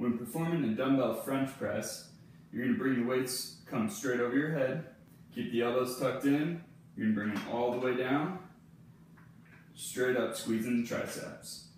When performing a dumbbell French press, you're going to bring the weights come straight over your head, keep the elbows tucked in, you're going to bring them all the way down, straight up squeezing the triceps.